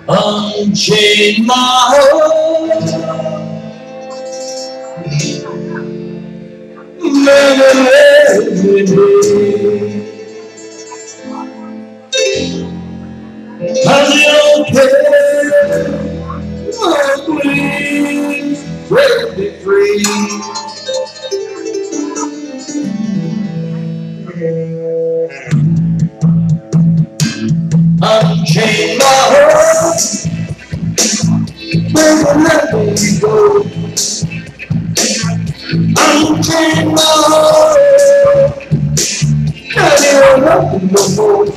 Unchain my heart, living every day. Cause you don't care, oh please, break me free. Unchain my heart, baby, let me go. Unchain my heart, can't hear nothing no more.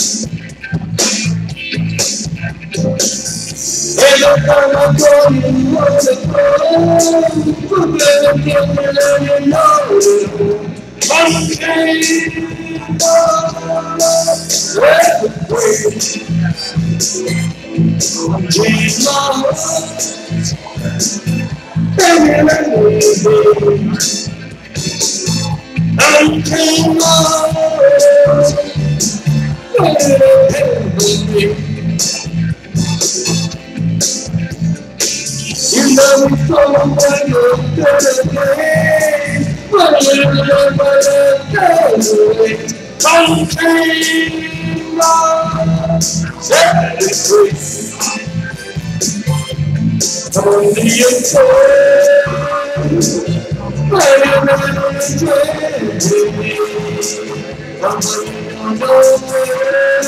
Every time I go, you want to go. Let me know. Unchain my heart, let me free. Unchain my heart, baby, let me go. Unchain my heart, baby, let me go. You know me so when you're dirty, but you're dirty. Unchain my heart, set me free. Only you can, but you're not changing me. I'm going nowhere,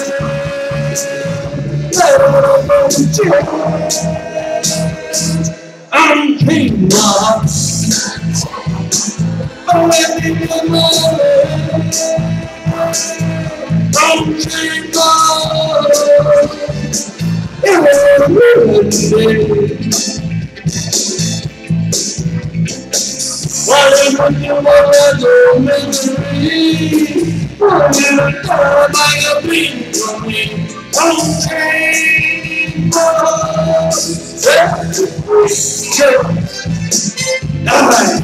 let me change. I'm king now. I'm living in my way. I'm king now. It was a good day. While you put your mother misery, I'm in a car by a beat for me. I'm king now. Set me free. Alright.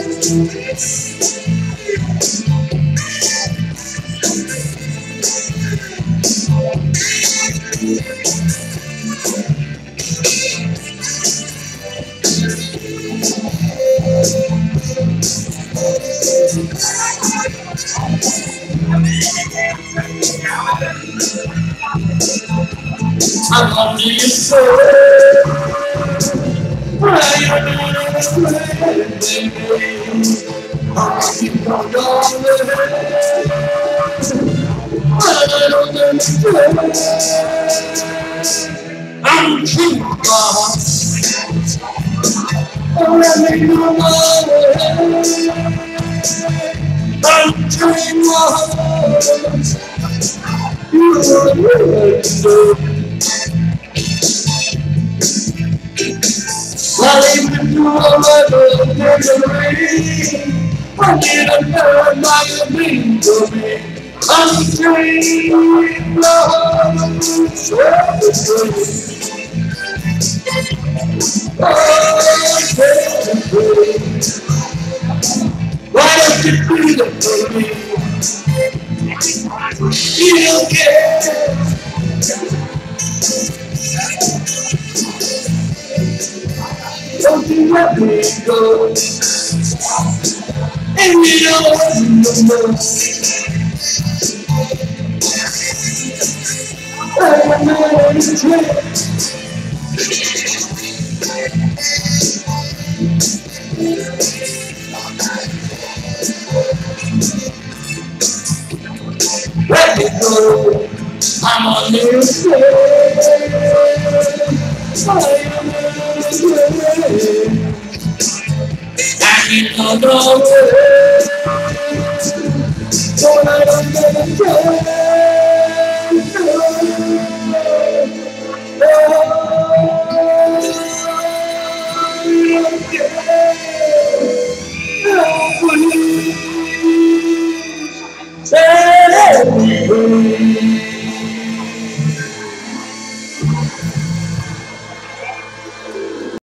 I'm on you so why you doing this, baby? I keep on going I don't understand. I'm cheap, God. Let me know my way. I'm cheap, God. You are really good. While even through all my misery, I need a man like a me to me. I'm dreaming love, set me free. Oh, set me free. Why don't you feel it for me? You don't care. Don't you let me go. And you know I'm not in trance. Let me go. I'm on this way. I am on this way. I don't know. So I don't get a chance.